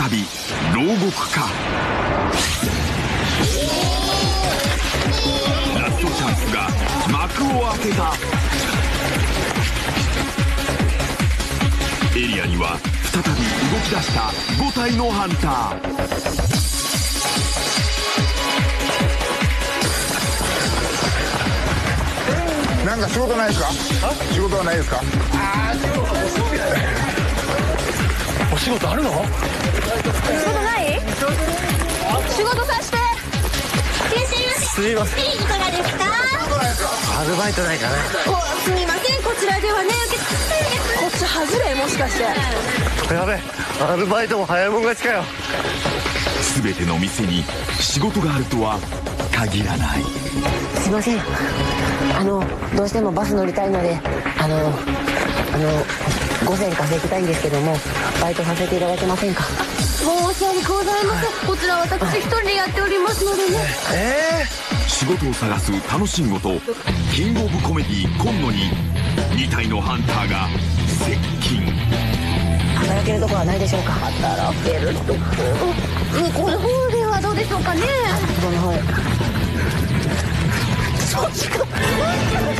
び牢獄か。ラストチャンスが幕を開けた。エリアには再び動き出した5体のハンター。 なんか仕事ないですか？仕事はないですか？ お仕事あるの？ 仕事ない？仕事させて。 すみません。 いかがですか？ アルバイトないかな。 すみません、こちらではね、こっち外れもしかして。 やべ、アルバイトも早いもん勝ちかよ。 全ての店に仕事があるとは限らない。 すいません、どうしてもバス乗りたいので5000稼ぎたいんですけども、バイトさせていただけませんか？ 申し訳ございません。こちら私一人でやっておりますのでね。 仕事を探す楽しんごとキングオブコメディ今野に2体のハンターが接近。 働けるとこはないでしょうか？ 働けるとこ。向こうの方ではどうでしょうかね。 この方へ。 そっちか。